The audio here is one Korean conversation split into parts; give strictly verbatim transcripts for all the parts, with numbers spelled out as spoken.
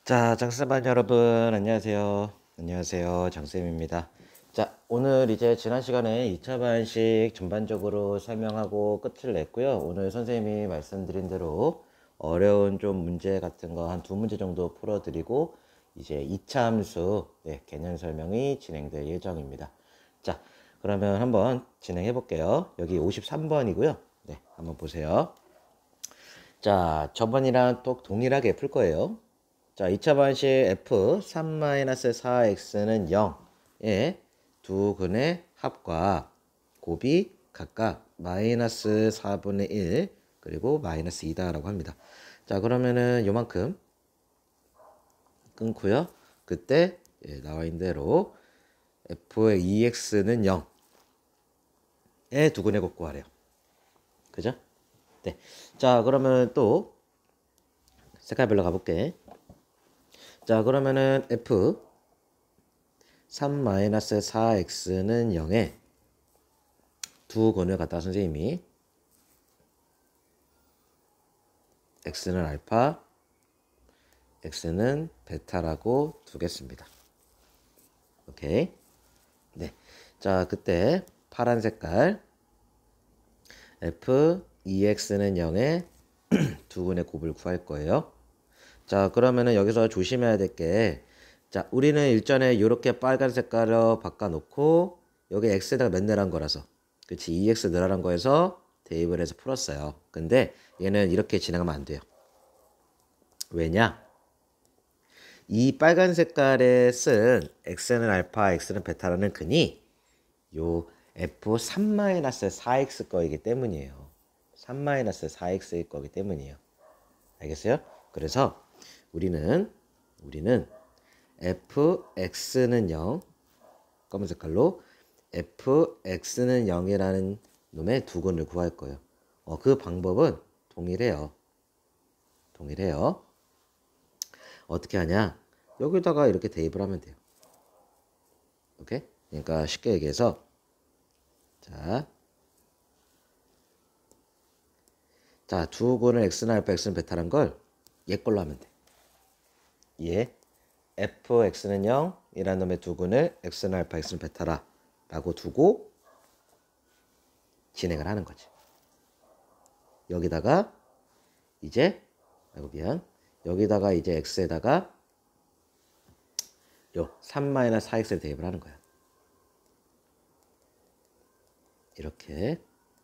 자, 장쌤반 여러분, 안녕하세요. 안녕하세요. 장쌤입니다. 자, 오늘 이제 지난 시간에 이 차 반식 전반적으로 설명하고 끝을 냈고요. 오늘 선생님이 말씀드린 대로 어려운 좀 문제 같은 거 한 두 문제 정도 풀어드리고 이제 이 차 함수 네, 개념 설명이 진행될 예정입니다. 자, 그러면 한번 진행해 볼게요. 여기 오십삼 번이고요. 네, 한번 보세요. 자, 저번이랑 또 동일하게 풀 거예요. 자, 이 차 반식 f 삼 사 x는 영의 두 근의 합과 곱이 각각 마이너스 사분의 일 그리고 마이너스 이다라고 합니다. 자, 그러면은 요만큼 끊고요. 그때 예, 나와 있는 대로 f의 이 엑스는 영의 두 근의 곱 구하래요. 그죠? 네. 자, 그러면 또 색깔별로 가볼게. 자, 그러면은 f 삼 사 x는 영에 두 근을 갖다 선생님이 x는 알파, x는 베타라고 두겠습니다. 오케이. 네. 자, 그때 파란 색깔 f 이 엑스는 영에 두 근의 곱을 구할 거예요. 자, 그러면은 여기서 조심해야 될 게, 자, 우리는 일전에 이렇게 빨간 색깔로 바꿔놓고 여기 x에다가 몇 내란 거라서, 그치, 이 엑스 늘어난 거에서 대입을 해서 풀었어요. 근데 얘는 이렇게 진행하면 안 돼요. 왜냐? 이 빨간 색깔에 쓴 x는 알파, x는 베타라는 근이 요 f 삼 사 엑스 거이기 때문이에요. 삼 사 엑스일 거기 때문이에요. 알겠어요? 그래서 우리는 우리는 fx는 영, 검은 색깔로 fx는 영이라는 놈의 두 근을 구할 거예요. 어, 그 방법은 동일해요. 동일해요. 어떻게 하냐? 여기다가 이렇게 대입을 하면 돼요. 오케이? 그러니까 쉽게 얘기해서 자, 자, 두 근을 x는 알파, x는 베타란 걸 얘 걸로 하면 돼. 얘 fx는 영이라는 놈의 두 근을 x는 알파, x는 베타라 라고 두고 진행을 하는 거지. 여기다가 이제 아이고 미안 여기다가 이제 x에다가 요 삼 사 엑스를 대입을 하는 거야. 이렇게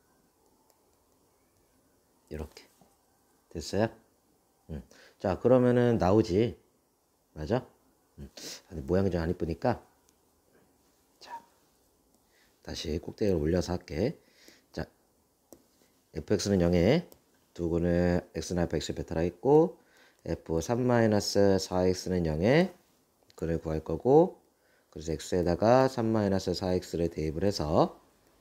이렇게 됐어요? 음. 자, 그러면은 나오지. 맞아? 음. 근데 모양이 좀 안 이쁘니까 자, 다시 꼭대기를 올려서 할게. 자, fx는 영에 두 근을 x는 알파, x 베타라 있고 f 삼 사 엑스는 영에 근을 구할 거고, 그래서 x에다가 삼 사 엑스를 대입을 해서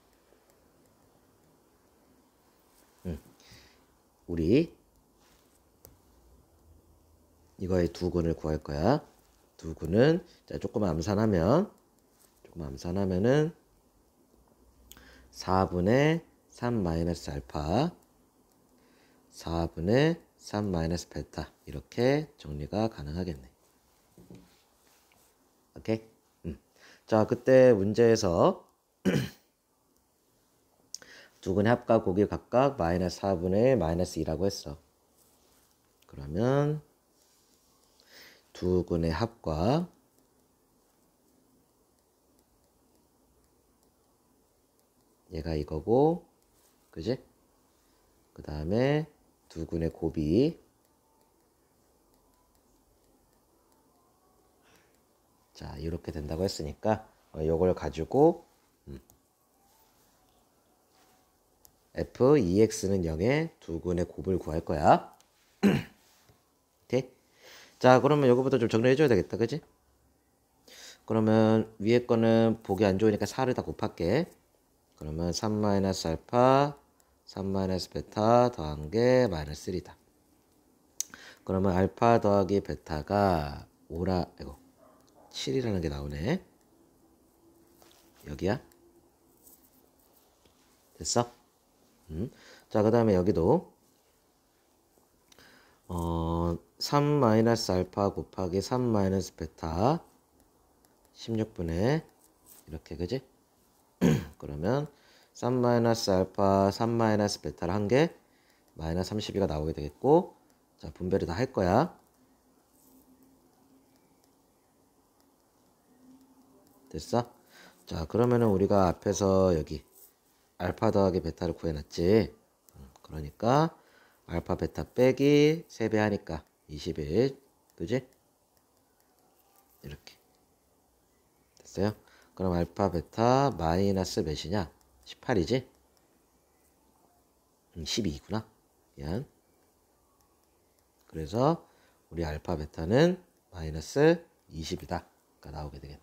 음, 우리 이거의 두 근을 구할 거야. 두 근은 자, 조금만 암산하면 조금 암산하면은 사분의 삼 마이너스 알파, 사분의 삼 마이너스 베타 이렇게 정리가 가능하겠네. 오케이? 음. 자, 그때 문제에서 두 근의 합과 곱이 각각 마이너스 사분의 마이너스 이라고 했어. 그러면 두 근의 합과 얘가 이거고, 그지? 그 다음에 두 근의 곱이 자, 이렇게 된다고 했으니까 어, 이걸 가지고 음, f 이 엑스는 영에 두 근의 곱을 구할 거야. 오케이? 자, 그러면 이거부터 좀 정리해 줘야 되겠다. 그지? 그러면 위에 거는 보기 안 좋으니까 사를 다 곱할게. 그러면 삼 마이너스 알파, 삼 마이너스 베타 더한 게 마이너스 삼이다. 그러면 알파 더하기 베타가 오라, 이거 칠이라는 게 나오네. 여기야? 됐어? 음. 자, 그 다음에 여기도 어, 삼 마이너스 알파 곱하기 삼 마이너스 베타 십육 분의 이렇게 그지? 그러면 삼 마이너스 알파 삼 마이너스 베타를 한 개 마이너스 삼십이가 나오게 되겠고, 자 분배를 다 할 거야. 됐어? 자 그러면은 우리가 앞에서 여기 알파 더하기 베타를 구해놨지. 그러니까 알파 베타 빼기 세 배 하니까 이십일, 그지? 이렇게 됐어요? 그럼 알파 베타 마이너스 몇이냐? 십팔이지? 음, 십이구나. 미안. 그래서 우리 알파 베타는 마이너스 이십이다. 가 나오게 되겠네.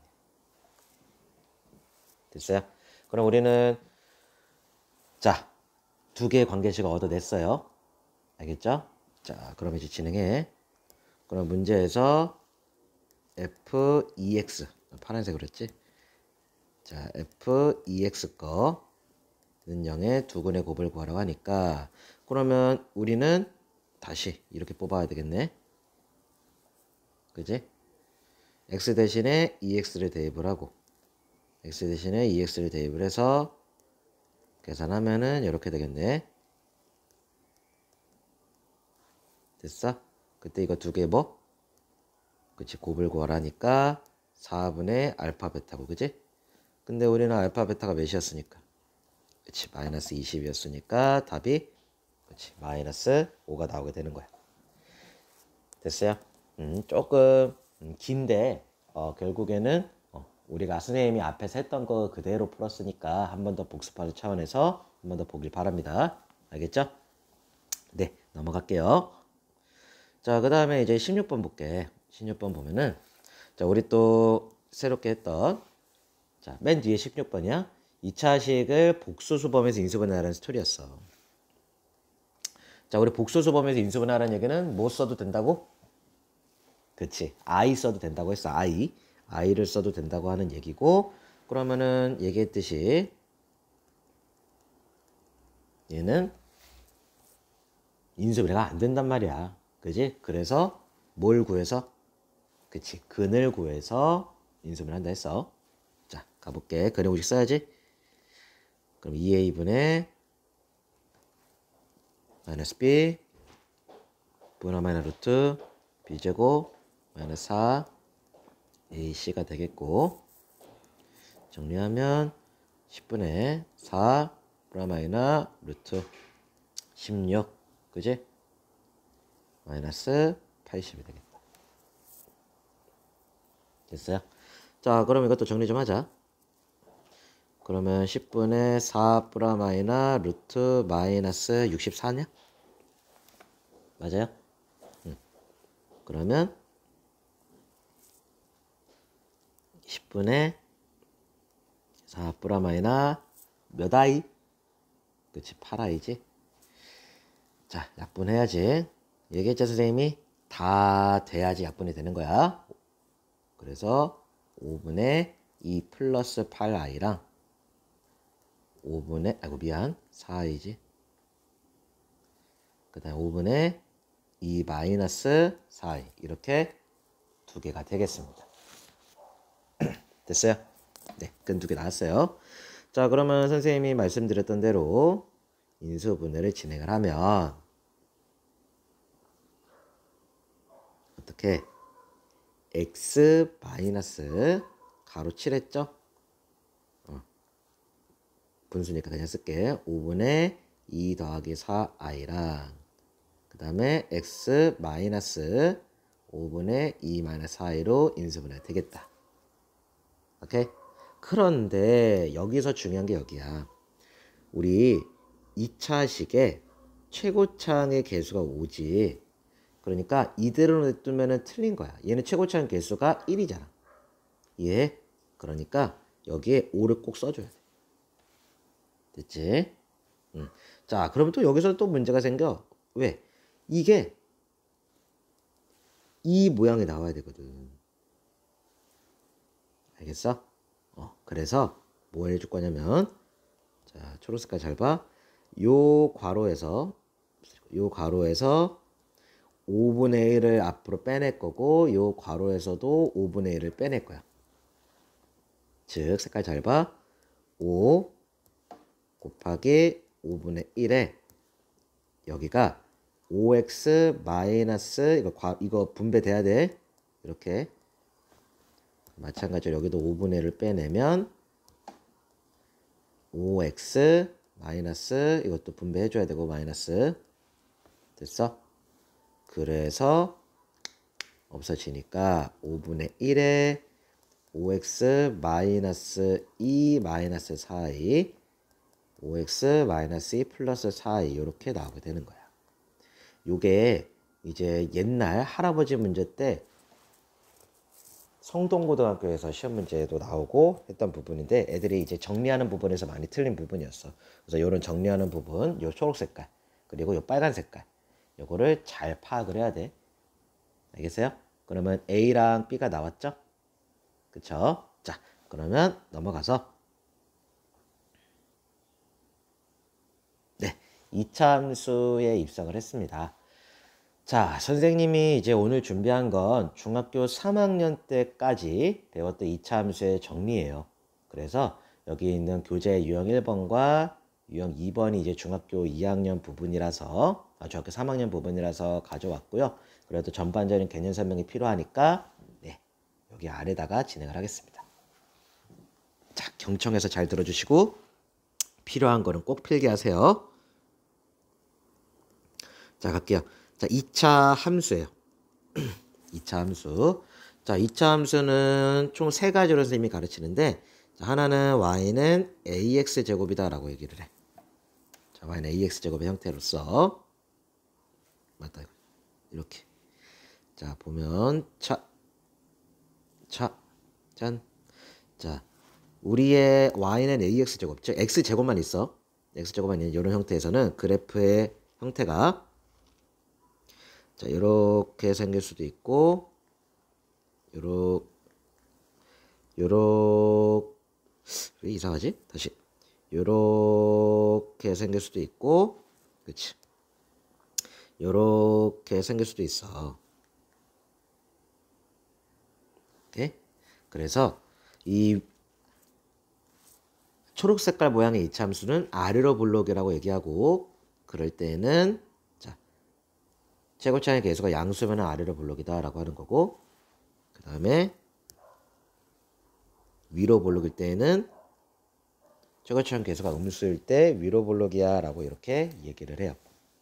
됐어요? 그럼 우리는 자, 두 개의 관계식을 얻어냈어요. 알겠죠? 자, 그럼 이제 진행해. 그럼 문제에서 에프 이 엑스, 파란색으로 했지? 자, 에프 이 엑스 거는 영의 두근의 곱을 구하라고 하니까, 그러면 우리는 다시 이렇게 뽑아야 되겠네. 그지? x 대신에 이 엑스를 대입을 하고, x 대신에 이 엑스를 대입을 해서 계산하면은 이렇게 되겠네. 됐어? 그때 이거 두 개 뭐? 그치, 곱을 구하라니까 사분의 알파 베타고, 그지? 근데 우리는 알파 베타가 몇이었으니까, 그치, 마이너스 이십이었으니까 답이, 그치, 마이너스 오가 나오게 되는 거야. 됐어요? 음, 조금 음, 긴데 어, 결국에는 어, 우리가 선생님이 앞에서 했던 거 그대로 풀었으니까 한 번 더 복습하는 차원에서 한 번 더 보길 바랍니다. 알겠죠? 네, 넘어갈게요. 자, 그 다음에 이제 십육 번 볼게. 십육 번 보면은, 자, 우리 또 새롭게 했던, 자, 맨 뒤에 십육 번이야. 이 차식을 복수수범에서 인수분해하라는 스토리였어. 자, 우리 복수수범에서 인수분해하라는 얘기는 뭐 써도 된다고? 그치, I 써도 된다고 했어. I. I를 써도 된다고 하는 얘기고, 그러면은 얘기했듯이 얘는 인수분해가 안 된단 말이야. 그지? 그래서 뭘 구해서? 그치, 근을 구해서 인수분해 한다 했어. 자, 가볼게. 근의 공식 써야지. 그럼 이 에이분의 마이너스 b 분의 마이너스 루트 b제곱 마이너스 사 에이씨가 되겠고, 정리하면 십분의 사 플러스 마이너스 루트 십육, 그지? 마이너스 팔십이 되겠다. 됐어요? 자, 그럼 이것도 정리 좀 하자. 그러면 십분의 사 플러스 마이너스 루트 마이너스 육십사냐? 맞아요? 응. 그러면 십분의 사 플러스 마이너스 몇 아이? 그치, 팔 아이지? 자, 약분해야지. 얘기했죠, 선생님이? 다 돼야지 약분이 되는 거야. 그래서 오분의 이 플러스 팔 아이랑 오분의, 아이고 미안, 사 아이지. 그 다음에 오분의 이 마이너스 사 아이, 이렇게 두 개가 되겠습니다. 됐어요? 네, 근 두 개 나왔어요. 자, 그러면 선생님이 말씀드렸던 대로 인수분해를 진행을 하면 어떻게? x 마이너스 가로 칠 했죠? 어. 분수니까 그냥 쓸게. 오분의 이 더하기 사 아이랑 그 다음에 x 마이너스 오분의 이 마이너스 사 아이로 인수분해 되겠다. 오케이? 그런데 여기서 중요한 게 여기야. 우리 이 차식에 최고차항의 개수가 오지. 그러니까 이대로 냅두면 틀린 거야. 얘는 최고차항 개수가 일이잖아. 예. 그러니까 여기에 오를 꼭 써줘야 돼. 됐지? 응. 자, 그럼 또 여기서 또 문제가 생겨. 왜? 이게 이 모양이 나와야 되거든. 알겠어? 어, 그래서 뭐 해줄 거냐면, 자, 초록색깔 잘 봐. 요 괄호에서, 요 괄호에서 오분의 일을 앞으로 빼낼 거고 요 괄호에서도 오분의 일을 빼낼 거야. 즉 색깔 잘 봐. 오 곱하기 오분의 일에 여기가 오 엑스 마이너스 이거 과, 이거 분배돼야 돼. 이렇게 마찬가지로 여기도 오분의 일을 빼내면 오 엑스 마이너스 이것도 분배해 줘야 되고 마이너스 됐어? 그래서 없어지니까 오분의 일에 오 엑스 마이너스 이 마이너스 사이 오 엑스 마이너스 이 플러스 사이 이렇게 나오게 되는 거야. 요게 이제 옛날 할아버지 문제 때 성동고등학교에서 시험 문제도 나오고 했던 부분인데 애들이 이제 정리하는 부분에서 많이 틀린 부분이었어. 그래서 요런 정리하는 부분, 요 초록 색깔 그리고 요 빨간 색깔 요거를 잘 파악을 해야 돼. 알겠어요? 그러면 A랑 B가 나왔죠? 그쵸? 자, 그러면 넘어가서 네, 이 차 함수에 입성을 했습니다. 자, 선생님이 이제 오늘 준비한 건 중학교 삼 학년 때까지 배웠던 이 차 함수의 정리예요. 그래서 여기 있는 교재 유형 일 번과 유형 이 번이 이제 중학교 이 학년 부분이라서 아, 중학교 삼 학년 부분이라서 가져왔고요. 그래도 전반적인 개념 설명이 필요하니까 네, 여기 아래다가 진행을 하겠습니다. 자, 경청해서 잘 들어주시고 필요한 거는 꼭 필기하세요. 자, 갈게요. 자, 이 차 함수예요. 이 차 함수. 자, 이 차 함수는 총 세 가지로 선생님이 가르치는데 자, 하나는 y는 ax 제곱이다 라고 얘기를 해. 자, y는 ax 제곱의 형태로서 맞다 이렇게. 자, 보면 차, 차, 짠. 자, 우리의 y는 ax 제곱, 즉 x 제곱만 있어. x 제곱만 있는 이런 형태에서는 그래프의 형태가 자, 요렇게 생길 수도 있고 요렇게 요렇게 왜 이상하지? 다시 요렇게 생길 수도 있고 그치 요렇게 생길 수도 있어. 오케이? 그래서 이 초록 색깔 모양의 이 차 함수는 아래로 볼록이라고 얘기하고 그럴 때는 최고차의 계수가 양수면 아래로 볼록이다 라고 하는 거고 그 다음에 위로 볼록일 때는 최고차의 계수가 음수일 때 위로 볼록이야 라고 이렇게 얘기를 해요.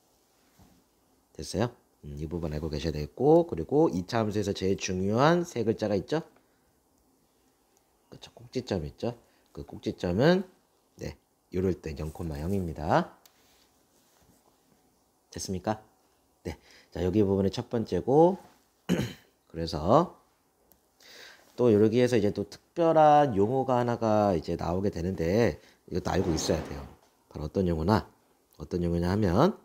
됐어요? 음, 이 부분 알고 계셔야 되겠고 그리고 이 차 함수에서 제일 중요한 세 글자가 있죠? 그쵸, 꼭지점 있죠? 그 꼭지점은 네, 이럴 때 영 콤마 영입니다. 됐습니까? 네, 자 여기 부분이 첫 번째고 그래서 또 여기에서 이제 또 특별한 용어가 하나가 이제 나오게 되는데 이것도 알고 있어야 돼요. 바로 어떤 용어나 어떤 용어냐 하면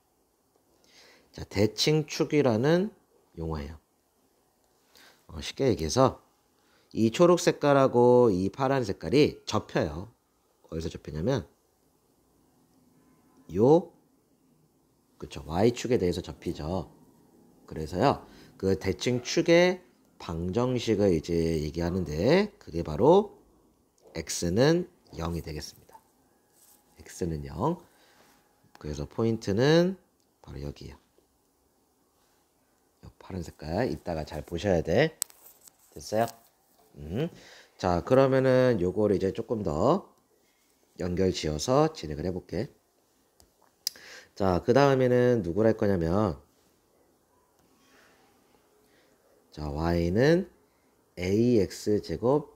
자 대칭축이라는 용어예요. 어, 쉽게 얘기해서 이 초록 색깔하고 이 파란 색깔이 접혀요. 어디서 접히냐면 요 그쵸 y축에 대해서 접히죠. 그래서요 그 대칭축의 방정식을 이제 얘기하는데 그게 바로 x는 영이 되겠습니다. x는 영. 그래서 포인트는 바로 여기요. 요 파란 색깔 이따가 잘 보셔야 돼. 됐어요? 음. 자 그러면은 요거를 이제 조금 더 연결 지어서 진행을 해볼게. 자, 그 다음에는 누구를 할 거냐면 자, y는 ax 제곱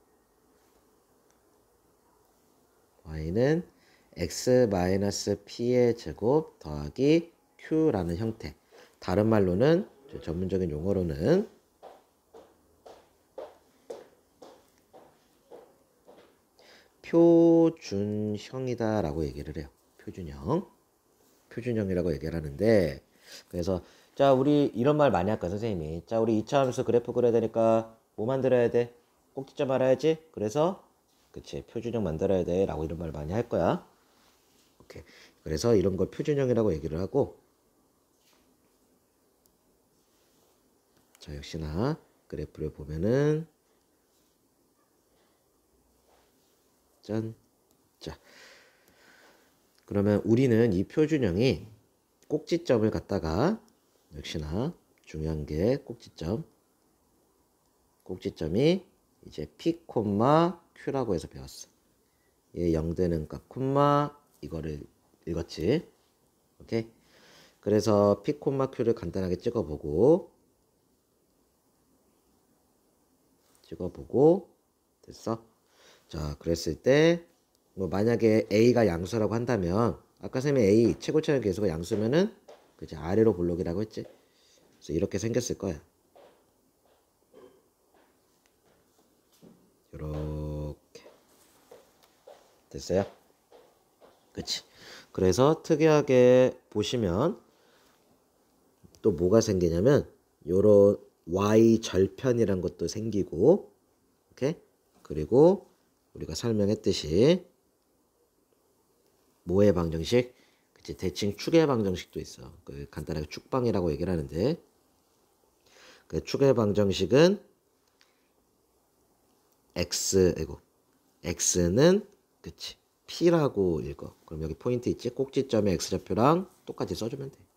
y는 x 마이너스 p의 제곱 더하기 q라는 형태. 다른 말로는 전문적인 용어로는 표준형이다 라고 얘기를 해요. 표준형. 표준형이라고 얘기를 하는데 그래서 자 우리 이런 말 많이 할까 선생님이 자 우리 이 차 함수 그래프 그려야 되니까 뭐 만들어야 돼? 꼭지점 알아야지. 그래서 그치 표준형 만들어야 돼 라고 이런 말 많이 할 거야. 오케이. 그래서 이런 걸 표준형이라고 얘기를 하고 자, 역시나 그래프를 보면은 짠. 자, 그러면 우리는 이 표준형이 꼭지점을 갖다가 역시나 중요한 게 꼭지점. 꼭지점이 이제 P, Q라고 해서 배웠어. 얘 영 되는 값, 콤마 이거를 읽었지. 오케이. 그래서 P, Q를 간단하게 찍어보고 찍어보고 됐어. 자, 그랬을 때 뭐 만약에 A가 양수라고 한다면 아까 선생님이 A 최고차의 계수가 양수면은 그치 아래로 볼록이라고 했지. 그래서 이렇게 생겼을 거야. 이렇게 됐어요? 그치. 그래서 특이하게 보시면 또 뭐가 생기냐면 요런 y 절편이란 것도 생기고, 오케이? 그리고 우리가 설명했듯이 뭐의 방정식? 그치, 대칭 축의 방정식도 있어. 그 간단하게 축방이라고 얘기를 하는데 그 축의 방정식은 x, 이고 x는 그치 p라고 읽어. 그럼 여기 포인트 있지? 꼭지점의 x좌표랑 똑같이 써주면 돼.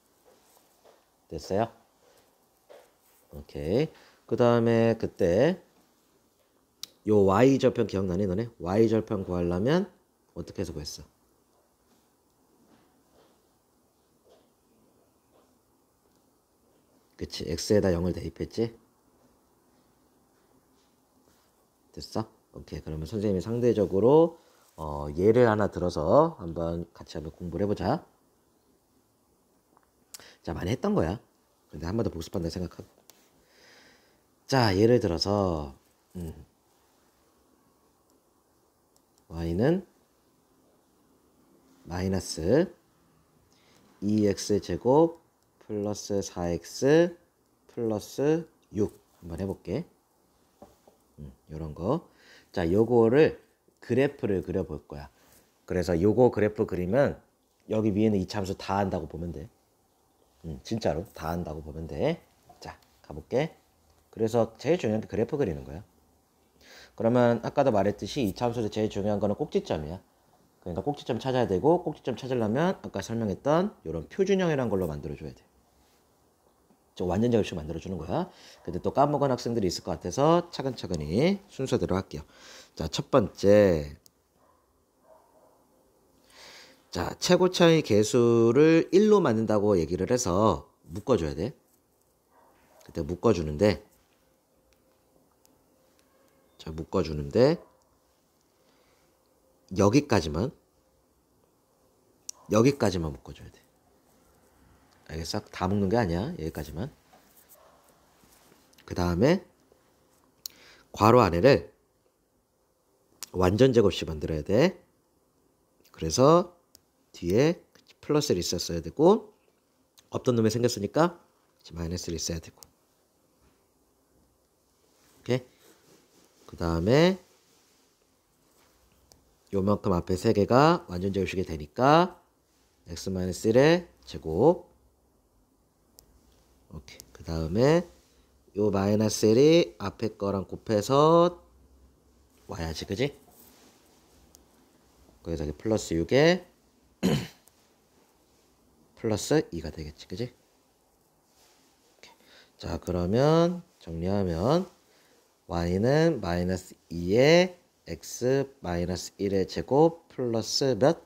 됐어요? 오케이. 그 다음에 그때 요 y절편 기억나니 너네? y절편 구하려면 어떻게 해서 구했어? 그치, x에다 영을 대입했지? 됐어? 오케이. 그러면 선생님이 상대적으로 어, 예를 하나 들어서 한번 같이 한번 공부를 해보자. 자, 많이 했던 거야. 근데 한 번 더 복습한다 생각하고. 자, 예를 들어서 음. y는 마이너스 이 엑스 제곱 플러스 사 엑스 플러스 육 한번 해볼게. 음, 요런 거. 자, 요거를 그래프를 그려볼 거야. 그래서 요거 그래프 그리면 여기 위에는 이 참수 다 한다고 보면 돼. 음, 진짜로 다 한다고 보면 돼. 자, 가볼게. 그래서 제일 중요한 게 그래프 그리는 거야. 그러면 아까도 말했듯이 이 참수에서 제일 중요한 거는 꼭지점이야. 그러니까 꼭지점 찾아야 되고, 꼭지점 찾으려면 아까 설명했던 이런 표준형이라는 걸로 만들어줘야 돼. 저 완전 제곱식 만들어주는 거야. 근데 또 까먹은 학생들이 있을 것 같아서 차근차근히 순서대로 할게요. 자, 첫 번째. 자, 최고차의 계수를 일로 만든다고 얘기를 해서 묶어줘야 돼. 그때 묶어주는데, 자, 묶어주는데, 여기까지만, 여기까지만 묶어줘야 돼. 알겠어? 다 묶는 게 아니야. 여기까지만. 그 다음에, 괄호 안에를 완전 제곱식 만들어야 돼. 그래서, 뒤에 플러스를 있었어야 되고, 없던 놈이 생겼으니까, 마이너스를 있어야 되고. 오케이? 그 다음에 요만큼 앞에 세 개가 완전 제곱식이 되니까 x-일의 제곱. 오케이. 그 다음에 요 마이너스 일이 앞에 거랑 곱해서 와야지, 그지? 그래서 여기 플러스 육에 플러스 이가 되겠지, 그지? 오케이. 자, 그러면 정리하면 y는 마이너스 이에 x 마이너스 일의 제곱 플러스 몇?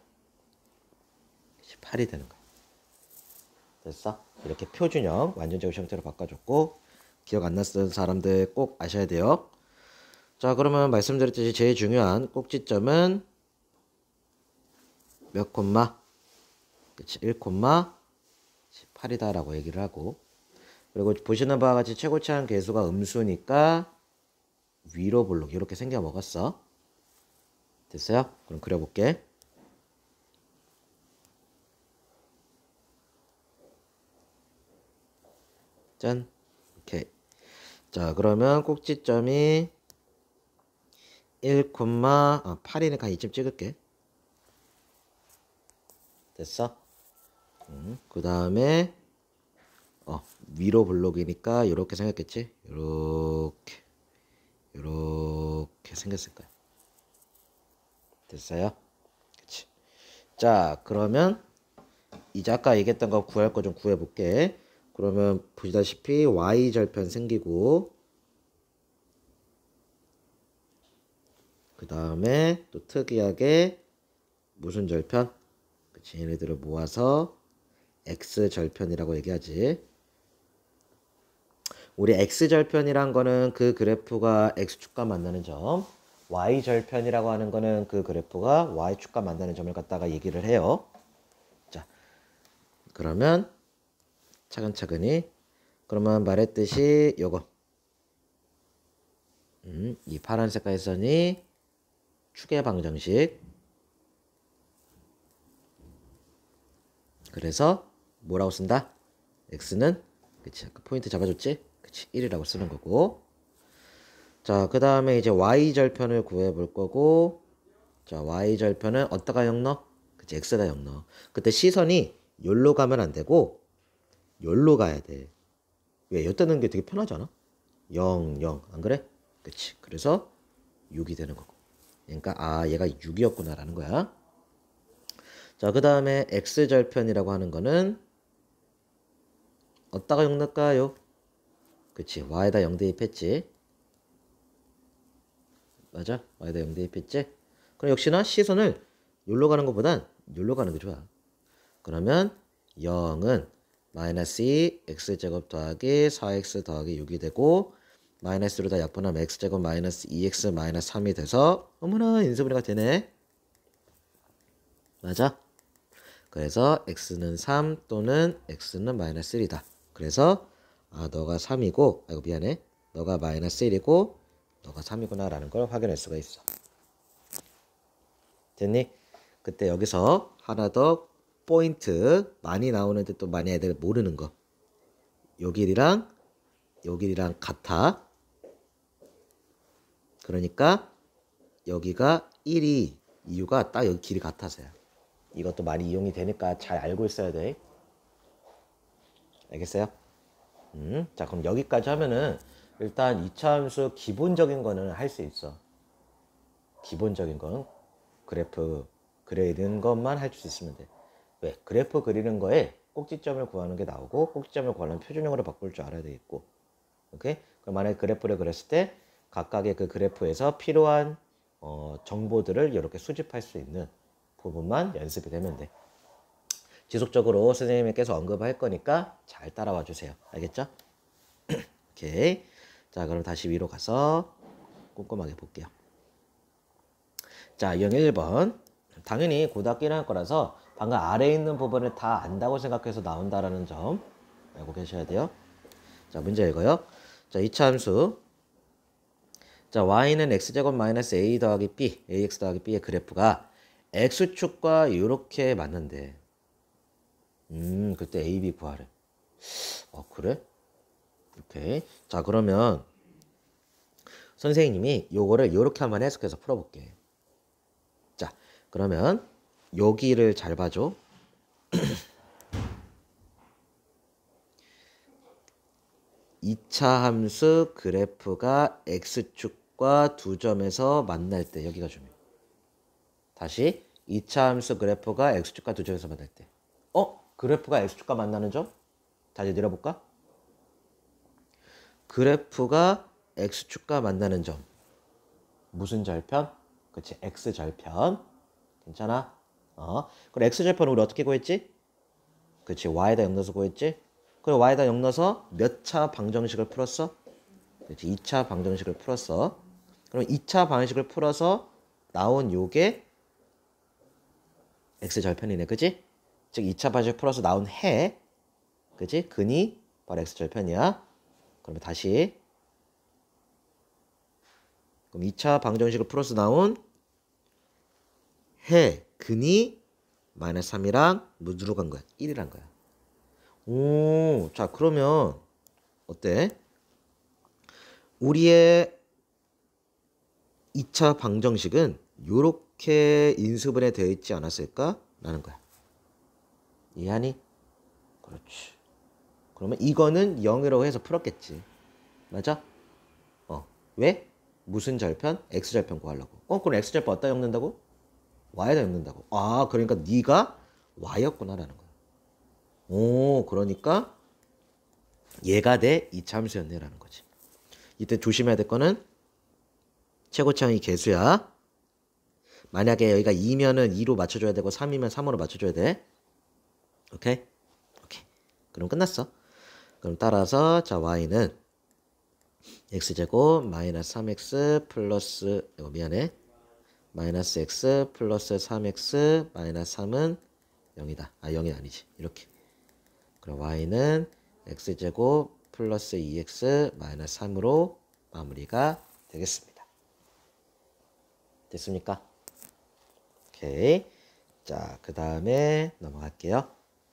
팔이 되는 거야. 됐어? 이렇게 표준형 완전 제곱 형태로 바꿔줬고, 기억 안 났던 사람들 꼭 아셔야 돼요. 자, 그러면 말씀드렸듯이 제일 중요한 꼭지점은 몇 콤마? 그치, 일 콤마 팔이다 라고 얘기를 하고, 그리고 보시는 바와 같이 최고차한 계수가 음수니까 위로 볼록 이렇게 생겨 먹었어. 됐어요? 그럼 그려볼게. 짠. 오케이. 자, 그러면 꼭지점이 일, 아, 팔이니까 이쯤 찍을게. 됐어? 음, 그 다음에 어, 위로 블록이니까 이렇게 생겼겠지? 이렇게 이렇게 생겼을 거야. 됐어요? 그치. 자, 그러면 이제 아까 얘기했던 거 구할 거 좀 구해볼게. 그러면 보시다시피 y절편 생기고 그 다음에 또 특이하게 무슨 절편? 그치, 얘네들을 모아서 x절편이라고 얘기하지. 우리 x절편이란 거는 그 그래프가 x축과 만나는 점, y절편이라고 하는 거는 그 그래프가 y축과 만나는 점을 갖다가 얘기를 해요. 자, 그러면 차근차근히 그러면 말했듯이 요거 음, 이 파란 색깔 선이 축의 방정식. 그래서 뭐라고 쓴다? x는 그치, 아까 포인트 잡아줬지? 그치, 일이라고 쓰는 거고. 자, 그 다음에 이제 y절편을 구해볼 거고. 자, y절편은 어디다가 영 넣어? 그치, x에다 영 넣어. 그때 시선이 요로 가면 안 되고 요로 가야 돼. 왜? 요 뜨는 게 되게 편하잖아. 영, 영. 안 그래? 그치. 그래서 육이 되는 거고. 그러니까 아, 얘가 육이었구나 라는 거야. 자, 그 다음에 x절편이라고 하는 거는 어디다가 영 넣을까요? 그치, y에다 영 대입했지. 맞아? y에다 영 대입했지? 그럼 역시나 시선을 요로 가는 것보단 요로 가는 게 좋아. 그러면 영은 마이너스 이 x제곱 더하기 사 엑스 더하기 육이 되고 마이너스로 다 약분하면 x제곱 마이너스 이 엑스 마이너스 삼이 돼서 어머나 인수분해가 되네. 맞아? 그래서 x는 삼 또는 x는 마이너스 일이다. 그래서 아 너가 삼이고 아이고 미안해. 너가 마이너스 일이고 너가 삼이구나 라는 걸 확인할 수가 있어. 됐니? 그때 여기서 하나 더 포인트 많이 나오는데 또 많이 애들 모르는 거. 요 길이랑 요 길이랑 같아. 그러니까 여기가 일이 이유가 딱 여기 길이 같아서야. 이것도 많이 이용이 되니까 잘 알고 있어야 돼. 알겠어요? 음, 자 그럼 여기까지 하면은 일단 이 차 함수 기본적인 거는 할 수 있어. 기본적인 건 그래프 그리는 것만 할 수 있으면 돼. 왜? 그래프 그리는 거에 꼭지점을 구하는 게 나오고 꼭지점을 구하려면 표준형으로 바꿀 줄 알아야 되겠고. 오케이? 그럼 만약에 그래프를 그렸을 때 각각의 그 그래프에서 필요한 어, 정보들을 이렇게 수집할 수 있는 부분만 연습이 되면 돼. 지속적으로 선생님이 계속 언급할 거니까 잘 따라와 주세요. 알겠죠? 오케이. 자, 그럼 다시 위로 가서 꼼꼼하게 볼게요. 자, 유형 일 번. 당연히 고등학교 일 학년 거라서 방금 아래에 있는 부분을 다 안다고 생각해서 나온다라는 점 알고 계셔야 돼요. 자, 문제 읽어요. 자, 이 차 함수. 자, y는 x제곱 마이너스 a 더하기 b, ax 더하기 b의 그래프가 x축과 이렇게 맞는데 음, 그때 a, b 구하래. 어, 그래? 오케이. 자, 그러면 선생님이 요거를 요렇게 한번 해석해서 풀어볼게. 자, 그러면 여기를 잘 봐줘. 이 차 함수 그래프가 x축과 두 점에서 만날 때 여기가 중요해. 다시 이 차 함수 그래프가 x축과 두 점에서 만날 때 어? 그래프가 x축과 만나는 점? 다시 내려볼까? 그래프가 x축과 만나는 점 무슨 절편? 그치, x절편. 괜찮아? 어. 그럼 x절편 우리 어떻게 구했지? 그치, y에다 영 넣어서 구했지? 그럼 y에다 영 넣어서 몇 차 방정식을 풀었어? 그치, 이 차 방정식을 풀었어. 그럼 이 차 방정식을 풀어서 나온 요게 x절편이네, 그치? 즉 이 차 방정식 풀어서 나온 해, 그치? 근이 바로 x절편이야. 그러면 다시 그럼 이 차 방정식을 풀어서 나온 해, 근이 마이너스 삼이랑 뭐 들어간 거야? 일이란 거야. 오, 자 그러면 어때? 우리의 이 차 방정식은 요렇게 인수분해 되어 있지 않았을까? 라는 거야. 이해하니? 그렇지. 그러면 이거는 영이라고 해서 풀었겠지. 맞아? 어. 왜? 무슨 절편? x절편 구하려고. 어, 그럼 x절편 어디다 엮는다고? y에다 엮는다고. 아, 그러니까 네가 y였구나라는 거야. 오, 그러니까 얘가 내 이차함수였네라는 거지. 이때 조심해야 될 거는 최고차항이 개수야. 만약에 여기가 이면은 이로 맞춰줘야 되고 삼이면 삼으로 맞춰줘야 돼. 오케이? 오케이. 그럼 끝났어. 그럼 따라서 자 y는 x제곱 마이너스 삼 엑스 플러스 어, 미안해. 마이너스 x 플러스 삼 엑스 마이너스 삼은 영이다. 아, 영이 아니지. 이렇게. 그럼 y는 x제곱 플러스 이 엑스 마이너스 삼으로 마무리가 되겠습니다. 됐습니까? 오케이. 자, 그 다음에 넘어갈게요.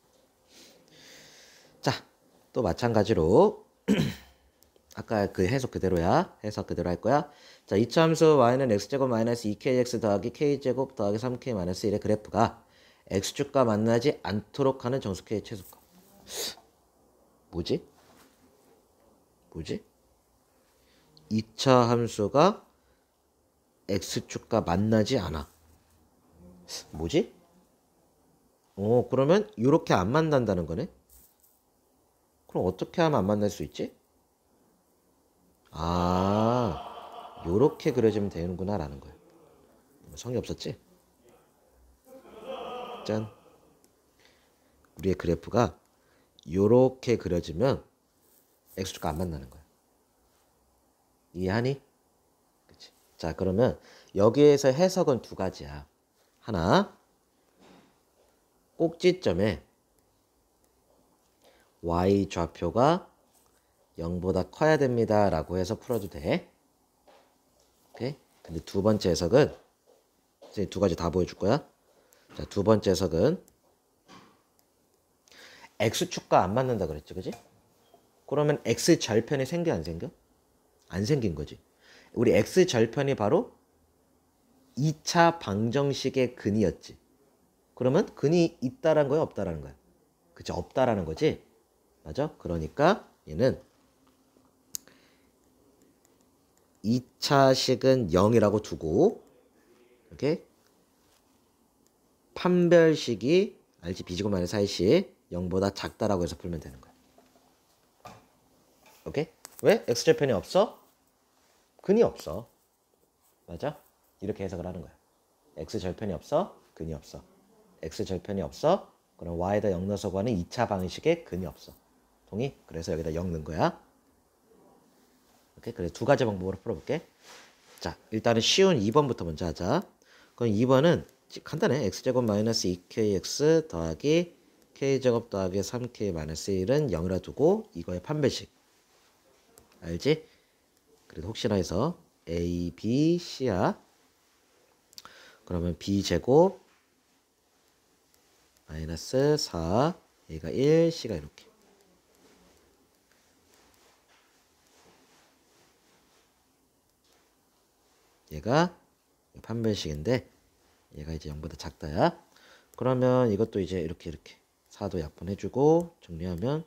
자, 또 마찬가지로 아까 그 해석 그대로야. 해석 그대로 할 거야. 자, 이차함수 y는 x제곱 마이너스 이 케이 엑스 더하기 k제곱 더하기 삼 케이 마이너스 일의 그래프가 x축과 만나지 않도록 하는 정수 k의 최소값. 뭐지? 뭐지? 이차 함수가 x축과 만나지 않아. 뭐지? 어, 그러면 이렇게 안 만난다는 거네? 그럼 어떻게 하면 안 만날 수 있지? 아, 요렇게 그려지면 되는구나 라는 거야. 성의 없었지? 짠. 우리의 그래프가 요렇게 그려지면 x축과 안 만나는 거야. 이해하니? 그치? 자, 그러면 여기에서 해석은 두 가지야. 하나, 꼭지점에 y 좌표가 영보다 커야 됩니다 라고 해서 풀어도 돼. 오케이? 근데 두 번째 해석은 이제 두 가지 다 보여줄 거야. 자, 두 번째 해석은 x축과 안 맞는다 그랬지, 그지? 그러면 x절편이 생겨 안 생겨? 안 생긴 거지. 우리 x절편이 바로 이 차 방정식의 근이었지. 그러면 근이 있다라는 거야, 없다라는 거야? 그치, 없다라는 거지. 맞아? 그러니까 얘는 이 차식은 영이라고 두고 이렇게 판별식이 알지? b제곱 마이너스 사이씩 영보다 작다라고 해서 풀면 되는 거야. 오케이? 왜? x절편이 없어? 근이 없어. 맞아? 이렇게 해석을 하는 거야. x절편이 없어? 근이 없어. x절편이 없어? 그럼 y에다 영 넣어서 구하는 이 차 방식의 근이 없어. 동의? 그래서 여기다 영 넣은 거야. 오케이? 그래서 두 가지 방법으로 풀어볼게. 자, 일단은 쉬운 이 번부터 먼저 하자. 그럼 이 번은 간단해. x제곱 마이너스 이 케이 엑스 더하기 k제곱 더하기 삼 케이 마이너스 일은 영이라 두고 이거의 판별식. 알지? 그래도 혹시나 해서 a, b, c야. 그러면 b제곱 마이너스 사, a가 일, c가 이렇게. 얘가 판별식인데 얘가 이제 영보다 작다야. 그러면 이것도 이제 이렇게 이렇게 사도 약분해주고 정리하면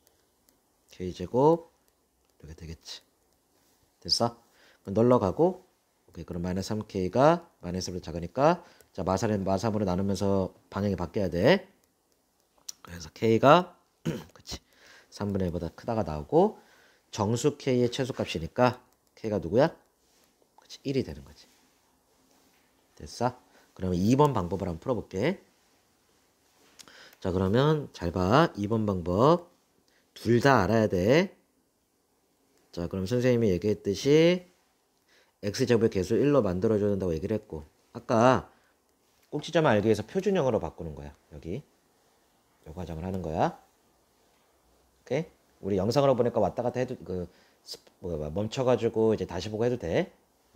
k제곱 이렇게 되겠지. 됐어? 그럼 널러가고 오케이. 그럼 마이너스 삼 케이가 마이너스 삼보다 작으니까 자 마삼을 마삼으로 나누면서 방향이 바뀌어야 돼. 그래서 k가 그치 삼분의 일보다 크다가 나오고 정수 k의 최소값이니까 k가 누구야? 그치 일이 되는 거지. 됐어? 그러면 이 번 방법을 한번 풀어볼게. 자 그러면 잘 봐. 이 번 방법 둘 다 알아야 돼. 자 그럼 선생님이 얘기했듯이 x제곱의 개수 일로 만들어줘야 된다고 얘기를 했고 아까 꼭지점을 알기 위해서 표준형으로 바꾸는 거야. 여기 이 과정을 하는 거야. 오케이? 우리 영상으로 보니까 왔다 갔다 해도 그 뭐야 멈춰가지고 이제 다시 보고 해도 돼.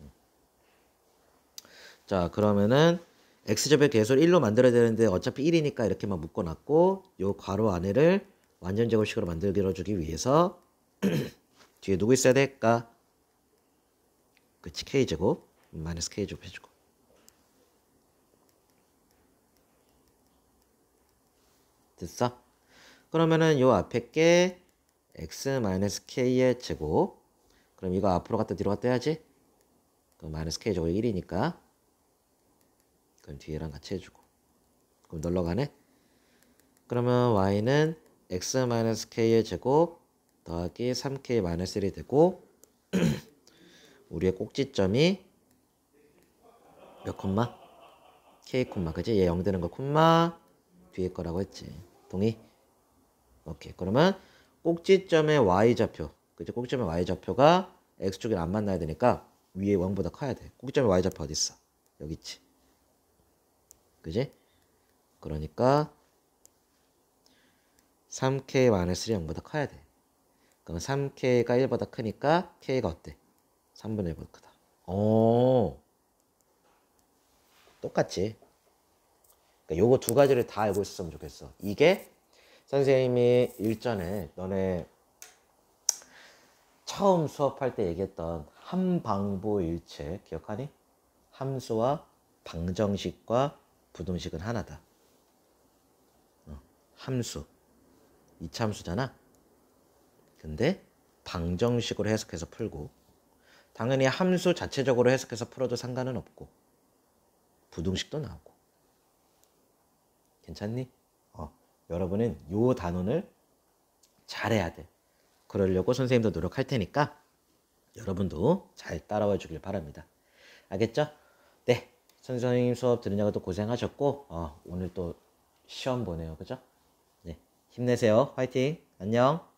자 그러면은 x제곱의 개수를 일로 만들어야 되는데 어차피 일이니까 이렇게만 묶어놨고 요 괄호 안에를 완전제곱식으로 만들어주기 위해서 뒤에 누구 있어야 될까? 그치 k제곱 마이너스 k제곱 해주고 됐어? 그러면은 요 앞에 게 x-k의 제곱. 그럼 이거 앞으로 갔다 뒤로 갔다 해야지. 그럼 마이너스 k 제곱 일이니까. 그럼 뒤에랑 같이 해주고. 그럼 널러가네. 그러면 y는 x-k의 제곱 더하기 삼 케이 마이너스 일이 되고 우리의 꼭지점이 몇 콤마? k 콤마. 그지? 얘 영 되는 거 콤마 뒤에 거라고 했지. 동의? 오케이. 그러면 꼭지점의 y좌표. 그지? 꼭지점의 y좌표가 x축이랑 안 만나야 되니까 위에 영보다 커야 돼. 꼭지점의 y좌표 어디 있어? 여기 있지. 그지? 그러니까 삼 케이 마이너스 일이 영보다 커야 돼. 그럼 삼 케이가 일보다 크니까 k가 어때? 삼분의 일보다 크다. 오, 똑같지. 그러니까 요거 두 가지를 다 알고 있었으면 좋겠어. 이게 선생님이 일전에 너네 처음 수업할 때 얘기했던 함방부일체 기억하니? 함수와 방정식과 부등식은 하나다. 어, 함수 이차함수잖아. 근데 방정식으로 해석해서 풀고 당연히 함수 자체적으로 해석해서 풀어도 상관은 없고 부등식도 나오고. 괜찮니? 어, 여러분은 요 단원을 잘해야 돼. 그러려고 선생님도 노력할 테니까 여러분도 잘 따라와 주길 바랍니다. 알겠죠? 네, 선생님 수업 들으냐고 또 고생하셨고 어, 오늘 또 시험 보네요. 그죠? 네, 힘내세요. 화이팅. 안녕.